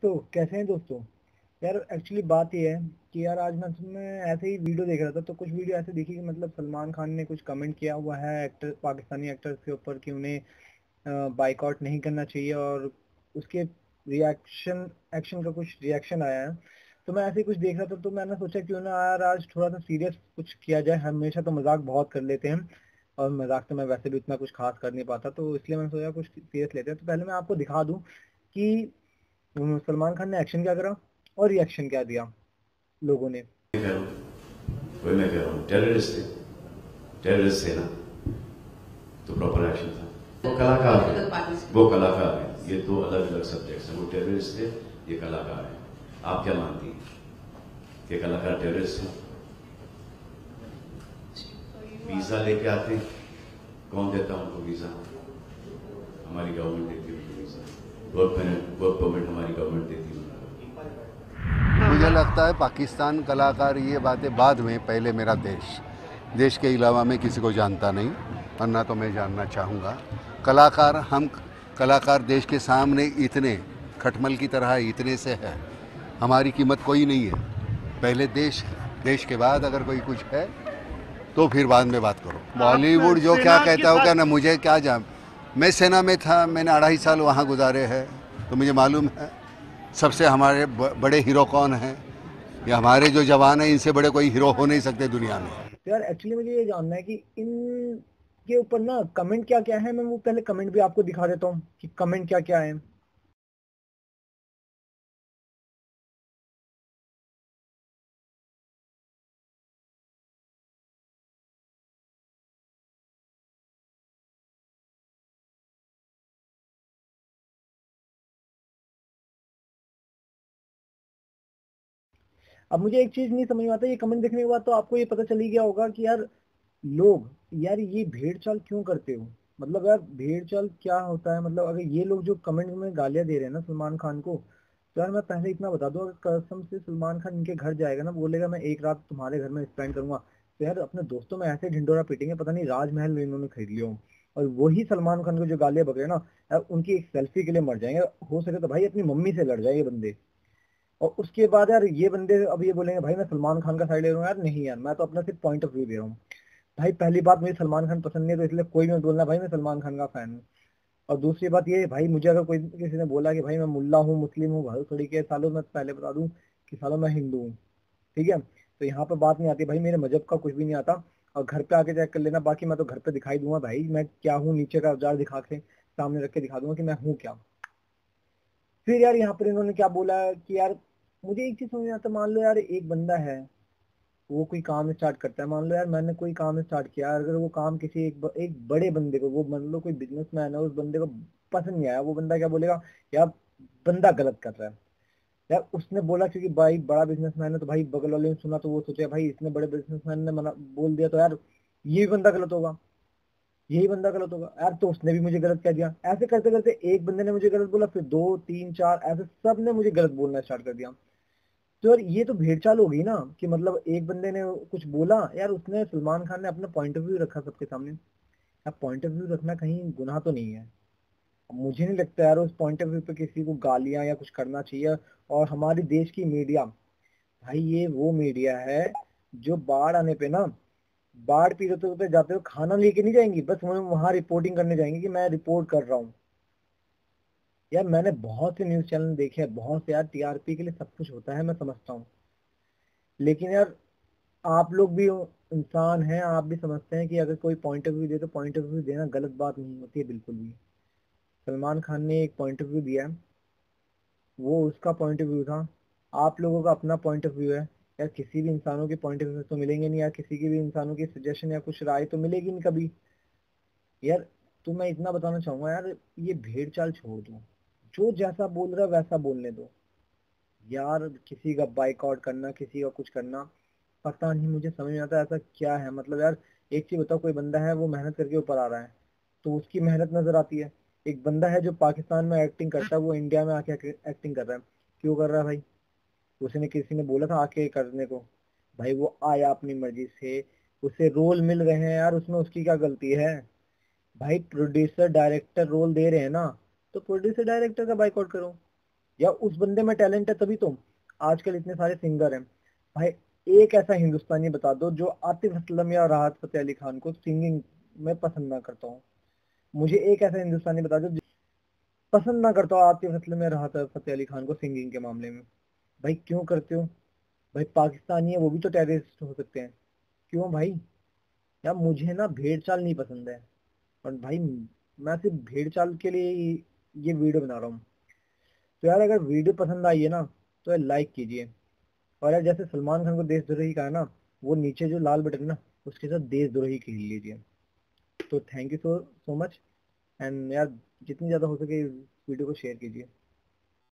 तो कैसे हैं दोस्तों। यार एक्चुअली बात ये है कि यार आज मैं ऐसे ही वीडियो देख रहा था, तो कुछ वीडियो ऐसे देखी कि मतलब सलमान खान ने कुछ कमेंट किया हुआ है एक्टर पाकिस्तानी एक्टर्स के ऊपर कि उन्हें बाइकआउट नहीं करना चाहिए, और उसके रिएक्शन एक्शन का कुछ रिएक्शन आया है। तो मैं ऐसे ही कुछ देख रहा था, तो मैंने सोचा क्यों ना यार आज थोड़ा सा सीरियस कुछ किया जाए। हमेशा तो मजाक बहुत कर लेते हैं, और मजाक तो मैं वैसे भी उतना कुछ खास कर नहीं पाता, तो इसलिए मैंने सोचा कुछ सीरियस लेते हैं। तो पहले मैं आपको दिखा दूं कि सलमान खान ने एक्शन क्या करा और रिएक्शन क्या दिया लोगों ने। वही मैं कह रहा हूँ, टेररिस्ट थे ना, तो प्रॉपर एक्शन था। वो कलाकार है, ये दो अलग अलग सब्जेक्ट्स हैं। वो टेररिस्ट थे, ये कलाकार है। आप क्या मानती हैं कि कलाकार टेररिस्ट है? वीजा लेके आते हैं, कौन देता है उनको वीजा? हमारी गवर्नमेंट देती है उनको वीजा। वर्क परमिट हमारी गवर्नमेंट देती है। मुझे लगता है पाकिस्तान कलाकार, ये बातें बाद में, पहले मेरा देश के अलावा मैं किसी को जानता नहीं, वरना तो मैं जानना चाहूँगा। हम कलाकार देश के सामने इतने खटमल की तरह इतने से है, हमारी कीमत कोई नहीं है। पहले देश के बाद अगर कोई कुछ है तो फिर बाद में बात करो। बॉलीवुड जो क्या कहता हो क्या ना, मुझे क्या जान। मैं सेना में था, मैंने 2.5 साल वहाँ गुजारे हैं, तो मुझे मालूम है सबसे हमारे बड़े हीरो कौन हैं। या हमारे जो जवान हैं, इनसे बड़े कोई हीरो हो नहीं सकते दुनिया में। तो यार एक्चुअली मुझे ये जानना है कि इन के ऊपर ना कमेंट क्या क्या है। मैं वो पहले कमेंट भी आपको दिखा देता हूँ कि कमेंट क्या क्या है। अब मुझे एक चीज नहीं समझ में आता, ये कमेंट देखने के बाद तो आपको ये पता चल ही गया होगा कि यार लोग, यार ये भेड़ चाल क्यों करते हो। मतलब यार भेड़ चाल क्या होता है। मतलब अगर ये लोग जो कमेंट में गालियां दे रहे हैं ना सलमान खान को, तो यार मैं पहले इतना बता दूं, अगर कसम से सलमान खान इनके घर जाएगा ना, बोलेगा मैं एक रात तुम्हारे घर में स्पेंड करूंगा, तो यार अपने दोस्तों में ऐसे ढिंडोरा पीटेंगे, पता नहीं राजमहल इन्होंने खरीद लिया हो। और वही सलमान खान को जो गालियां बक रहे हैं ना, यार उनकी एक सेल्फी के लिए मर जाएंगे। हो सके तो भाई अपनी मम्मी से लड़ जाए ये बंदे। और उसके बाद यार ये बंदे अब ये बोलेंगे भाई मैं सलमान खान का साइड ले रहा हूँ। यार नहीं यार, मैं तो अपना सिर्फ पॉइंट ऑफ व्यू दे रहा हूँ। भाई पहली बात, मुझे सलमान खान पसंद नहीं है, तो इसलिए कोई मत बोलना भाई मैं सलमान खान का फैन हूँ। और दूसरी बात ये, भाई मुझे अगर कोई किसी ने बोला कि भाई मैं मुल्ला हूँ, मुस्लिम हूँ, भाई थोड़ी के सालों, मैं पहले बता दूं कि सालों मैं हिंदू हूँ। ठीक है, तो यहाँ पे बात नहीं आती भाई, मेरे मजहब का कुछ भी नहीं आता। और घर पे आके चेक कर लेना, बाकी मैं तो घर पे दिखाई दूंगा भाई मैं क्या हूँ, नीचे का औजार दिखा के सामने रख के दिखा दूंगा कि मैं हूँ क्या। फिर यार यहाँ पर इन्होंने क्या बोला कि यार मुझे एक चीज समझ नहीं आता। मान लो यार एक बंदा है, वो कोई काम स्टार्ट करता है। मान लो यार मैंने कोई काम स्टार्ट किया, अगर वो काम किसी एक बड़े बंदे को, वो मान लो कोई बिजनेसमैन है, उस बंदे को पसंद नहीं आया, वो बंदा क्या बोलेगा, यार बंदा गलत कर रहा है। यार उसने बोला क्योंकि भाई बड़ा बिजनेसमैन है, तो भाई बगल वाले ने सुना तो वो सोचे भाई इसने बड़े बिजनेसमैन ने मना बोल दिया, तो यार ये भी बंदा गलत होगा, यही बंदा गलत होगा यार, तो उसने भी मुझे गलत कह दिया। ऐसे करते करते एक बंदे ने मुझे गलत बोला, फिर दो तीन चार, ऐसे सब ने मुझे गलत बोलना स्टार्ट कर दिया। तो यार ये तो भेड़चाल हो गई ना, कि मतलब एक बंदे ने कुछ बोला, यार उसने सलमान खान ने अपना पॉइंट ऑफ व्यू रखा सबके सामने। अब पॉइंट ऑफ व्यू रखना कहीं गुनाह तो नहीं है। मुझे नहीं लगता यार उस पॉइंट ऑफ व्यू पे किसी को गालियां या कुछ करना चाहिए। और हमारे देश की मीडिया, भाई ये वो मीडिया है जो बाढ़ आने पे ना, बाढ़ पीड़ितों पे जाते हुए खाना लेके नहीं जाएंगी, बस वो वहां रिपोर्टिंग करने जाएंगे कि मैं रिपोर्ट कर रहा हूँ। यार मैंने बहुत से न्यूज चैनल देखे हैं, बहुत से, यार टीआरपी के लिए सब कुछ होता है, मैं समझता हूँ। लेकिन यार आप लोग भी इंसान हैं, आप भी समझते हैं कि अगर कोई पॉइंट ऑफ व्यू दे तो पॉइंट ऑफ व्यू देना गलत बात नहीं होती है बिल्कुल भी। सलमान खान ने एक पॉइंट ऑफ व्यू दिया है, वो उसका पॉइंट ऑफ व्यू था। आप लोगों का अपना पॉइंट ऑफ व्यू है। यार किसी भी इंसानों के पॉइंट ऑफ व्यू तो मिलेंगे नहीं, यार किसी की भी इंसानों की सजेशन या कुछ राय तो मिलेगी नहीं कभी। यार तो मैं इतना बताना चाहूंगा यार, ये भेड़ चाल छोड़ दो, जो जैसा बोल रहा है वैसा बोलने दो। यार किसी का बाइकआउट करना, किसी का कुछ करना, पता नहीं, मुझे समझ नहीं आता ऐसा क्या है। मतलब यार एक चीज बताओ, कोई बंदा है वो मेहनत करके ऊपर आ रहा है, तो उसकी मेहनत नजर आती है। एक बंदा है जो पाकिस्तान में एक्टिंग करता है, वो इंडिया में आके एक्टिंग कर रहा है, क्यों कर रहा है भाई? उसने किसी ने बोला था आके करने को, भाई वो आया अपनी मर्जी से, उसे रोल मिल रहे हैं यार, उसमें उसकी क्या गलती है? भाई प्रोड्यूसर डायरेक्टर रोल दे रहे हैं ना, तो प्रोड्यूसर डायरेक्टर का बाइकआउट करो। या उस बंदे में टैलेंट है, तभी तो आजकल इतने सारे सिंगर हैं भाई। एक ऐसा हिंदुस्तानी बता दो जो आतिफ असलम या राहत फतेह अली खान को सिंगिंग में पसंद ना करता हूँ। मुझे एक ऐसा हिंदुस्तानी बता दो जो पसंद ना करता हो आतिफ असलम या राहत फतेह अली खान को सिंगिंग के मामले में। भाई क्यों करते हो? भाई पाकिस्तानी है, वो भी तो टेररिस्ट हो सकते हैं। क्यों भाई? यार मुझे ना भेड़ चाल नहीं पसंद है। और भाई मैं सिर्फ भेड़ चाल के लिए ये वीडियो बना रहा हूँ। तो यार अगर वीडियो पसंद आई है ना, तो यार लाइक कीजिए। और यार जैसे सलमान खान को देशद्रोही कहा है ना, वो नीचे जो लाल बटन है ना, उसके साथ देशद्रोही खेल लीजिए। तो thank you so so much. And यार जितनी ज्यादा हो सके इस वीडियो को शेयर कीजिए।